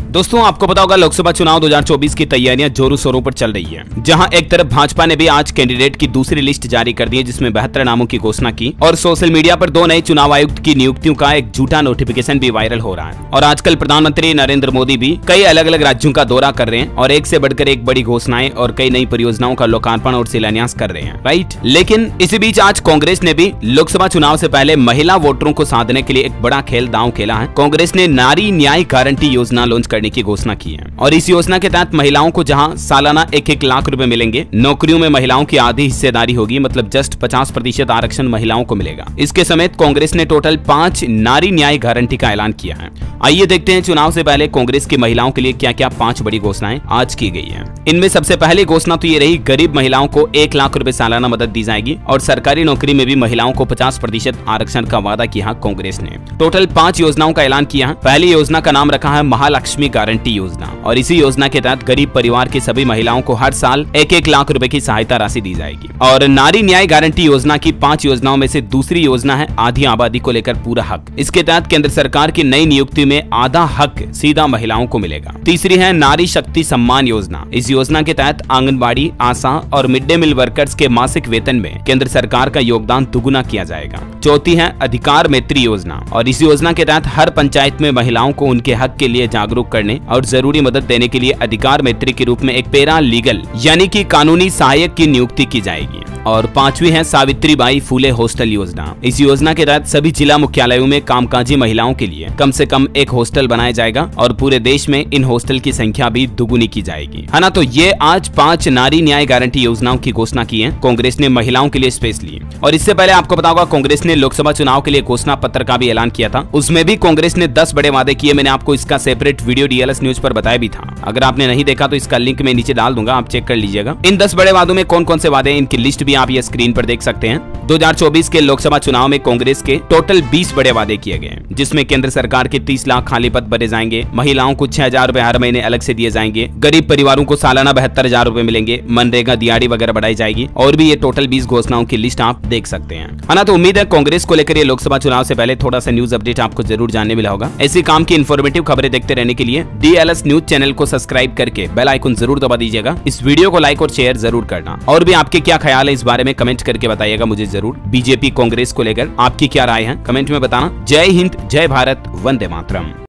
दोस्तों आपको पता होगा लोकसभा चुनाव 2024 की तैयारियां जोरों शोरों पर चल रही है, जहां एक तरफ भाजपा ने भी आज कैंडिडेट की दूसरी लिस्ट जारी कर दी है, जिसमें 72 नामों की घोषणा की और सोशल मीडिया पर 2 नए चुनाव आयुक्त की नियुक्तियों का एक झूठा नोटिफिकेशन भी वायरल हो रहा है। और आजकल प्रधानमंत्री नरेंद्र मोदी भी कई अलग अलग राज्यों का दौरा कर रहे हैं और एक से बढ़कर एक बड़ी घोषणाएं और कई नई परियोजनाओं का लोकार्पण और शिलान्यास कर रहे हैं, राइट। लेकिन इसी बीच आज कांग्रेस ने भी लोकसभा चुनाव से पहले महिला वोटरों को साधने के लिए एक बड़ा खेल दांव खेला है। कांग्रेस ने नारी न्याय गारंटी योजना लॉन्च करने की घोषणा की है और इस योजना के तहत महिलाओं को जहां सालाना 1-1 लाख रुपए मिलेंगे, नौकरियों में महिलाओं की आधी हिस्सेदारी होगी, मतलब जस्ट 50% आरक्षण महिलाओं को मिलेगा। इसके समेत कांग्रेस ने टोटल 5 नारी न्याय गारंटी का ऐलान किया है। आइए देखते हैं चुनाव से पहले कांग्रेस की महिलाओं के लिए क्या क्या 5 बड़ी घोषणाएं आज की गई है। इनमें सबसे पहली घोषणा तो ये रही, गरीब महिलाओं को 1 लाख रुपए सालाना मदद दी जाएगी और सरकारी नौकरी में भी महिलाओं को 50% आरक्षण का वादा किया कांग्रेस ने। टोटल 5 योजनाओं का ऐलान किया है। पहली योजना का नाम रखा है महालक्ष्मी गारंटी योजना और इसी योजना के तहत गरीब परिवार की सभी महिलाओं को हर साल 1-1 लाख रुपए की सहायता राशि दी जाएगी। और नारी न्याय गारंटी योजना की 5 योजनाओं में से दूसरी योजना है आधी आबादी को लेकर पूरा हक। इसके तहत केंद्र सरकार की नई नियुक्ति में आधा हक सीधा महिलाओं को मिलेगा। तीसरी है नारी शक्ति सम्मान योजना। इस योजना के तहत आंगनबाड़ी, आशा और मिड डे मील वर्कर्स के मासिक वेतन में केंद्र सरकार का योगदान दुगुना किया जाएगा। चौथी है अधिकार मैत्री योजना और इस योजना के तहत हर पंचायत में महिलाओं को उनके हक के लिए जागरूक करने और जरूरी मदद देने के लिए अधिकार मैत्री के रूप में एक पैरा लीगल यानी कि कानूनी सहायक की नियुक्ति की जाएगी। और 5वीं है सावित्रीबाई फुले हॉस्टल योजना। इस योजना के तहत सभी जिला मुख्यालयों में कामकाजी महिलाओं के लिए कम से कम एक हॉस्टल बनाया जाएगा और पूरे देश में इन हॉस्टल की संख्या भी दुगुनी की जाएगी, है ना। तो ये आज 5 नारी न्याय गारंटी योजनाओं की घोषणा की है कांग्रेस ने महिलाओं के लिए स्पेशली। और इससे पहले आपको पता होगा कांग्रेस ने लोकसभा चुनाव के लिए घोषणा पत्र का भी ऐलान किया था। उसमें भी कांग्रेस ने 10 बड़े वादे किए। मैंने आपको इसका सेपरेट वीडियो DLS न्यूज पर बताया भी था। अगर आपने नहीं देखा तो इसका लिंक मैं नीचे डाल दूंगा, आप चेक कर लीजिएगा। इन 10 बड़े वादों में कौन कौन से वादे हैं, इनकी लिस्ट भी आप ये स्क्रीन पर देख सकते हैं। 2024 के लोकसभा चुनाव में कांग्रेस के टोटल 20 बड़े वादे किए गए, जिसमें केंद्र सरकार के 30 लाख खाली पद भरे जाएंगे, महिलाओं को 6,000 रुपए हर महीने अलग से दिए जाएंगे, गरीब परिवारों को सालाना 72,000 रुपए मिलेंगे, मनरेगा दिहाड़ी वगैरह बढ़ाई जाएगी और भी ये टोटल 20 घोषणाओं की लिस्ट आप देख सकते हैं, है ना। तो उम्मीद है कांग्रेस को लेकर ये लोकसभा चुनाव से पहले थोड़ा सा न्यूज अपडेट आपको जरूर जानने मिला होगा। ऐसी काम की इन्फॉर्मेटिव खबरें देखते रहने के लिए DLS न्यूज चैनल को सब्सक्राइब करके बेल आइकन जरूर दबा दीजिएगा। इस वीडियो को लाइक और शेयर जरूर करना और भी आपके क्या ख्याल है इस बारे में कमेंट करके बताइएगा मुझे जरूर। बीजेपी कांग्रेस को लेकर आपकी क्या राय है कमेंट में बताना। जय हिंद, जय भारत, वंदे मातरम।